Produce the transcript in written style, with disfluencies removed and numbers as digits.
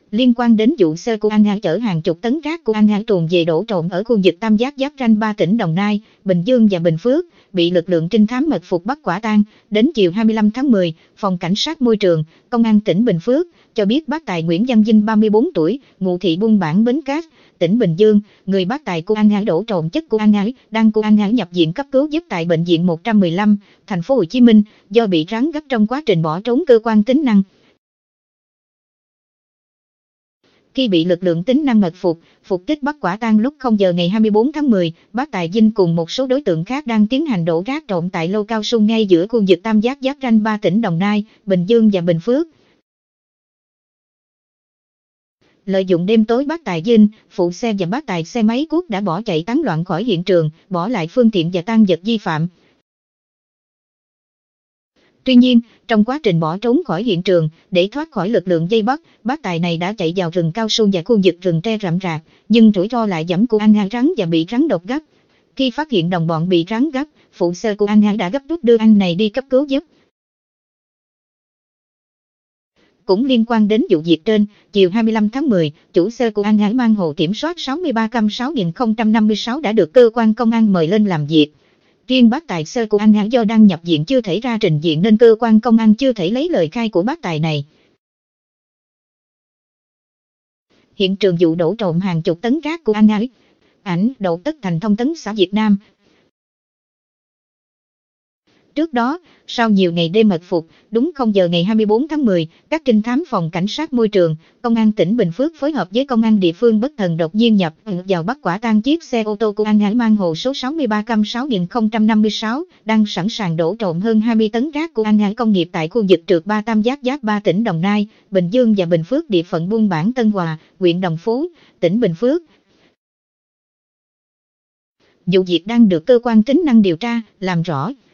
Liên quan đến vụ xe của An Hải chở hàng chục tấn rác của An Hải tuồn về đổ trộm ở khu vực Tam Giác giáp ranh 3 tỉnh Đồng Nai, Bình Dương và Bình Phước, bị lực lượng trinh thám mật phục bắt quả tang. Đến chiều 25 tháng 10, Phòng Cảnh sát Môi trường, Công an tỉnh Bình Phước cho biết bác tài Nguyễn Văn Vinh 34 tuổi, ngụ thị Buôn Bản Bến Cát, tỉnh Bình Dương, người bác tài của An Hải đổ trộm chất của An Hải, đang của An Hải nhập viện cấp cứu giúp tại bệnh viện 115, thành phố Hồ Chí Minh, do bị rắn gấp trong quá trình bỏ trốn cơ quan tính năng. Khi bị lực lượng tính năng mật phục kích bắt quả tang lúc 0 giờ ngày 24 tháng 10, bác tài Vinh cùng một số đối tượng khác đang tiến hành đổ rác trộm tại lô cao su ngay giữa khu vực Tam Giác giáp ranh 3 tỉnh Đồng Nai, Bình Dương và Bình Phước. Lợi dụng đêm tối bác tài Vinh, phụ xe và bác tài xe máy cuốc đã bỏ chạy tán loạn khỏi hiện trường, bỏ lại phương tiện và tang vật vi phạm. Tuy nhiên, trong quá trình bỏ trốn khỏi hiện trường, để thoát khỏi lực lượng vây bắt, bác tài này đã chạy vào rừng cao su và khu vực rừng tre rậm rạp, nhưng rủi ro lại giẫm của An Hải rắn và bị rắn độc gấp. Khi phát hiện đồng bọn bị rắn gấp, phụ xe của An Hải đã gấp rút đưa anh này đi cấp cứu giúp. Cũng liên quan đến vụ việc trên, chiều 25 tháng 10, chủ xe của An Hải mang hồ kiểm soát 63C6056 đã được cơ quan công an mời lên làm việc. Riêng bác tài xe của An Hải do đang nhập viện chưa thể ra trình diện nên cơ quan công an chưa thể lấy lời khai của bác tài này. Hiện trường vụ đổ trộm hàng chục tấn rác của An Hải. Ảnh Đậu Tất Thành, Thông tấn xã Việt Nam. Trước đó, sau nhiều ngày đêm mật phục, đúng 0 giờ ngày 24 tháng 10, các trinh thám Phòng Cảnh sát Môi trường, Công an tỉnh Bình Phước phối hợp với công an địa phương bất thần đột nhiên nhập vào bắt quả tang chiếc xe ô tô của An Hải mang hồ số 63C6056 đang sẵn sàng đổ trộm hơn 20 tấn rác của An Hải công nghiệp tại khu vực trượt 3 Tam Giác giáp 3 tỉnh Đồng Nai, Bình Dương và Bình Phước, địa phận Buôn Bản Tân Hòa, huyện Đồng Phú, tỉnh Bình Phước. Vụ việc đang được cơ quan chức năng điều tra, làm rõ.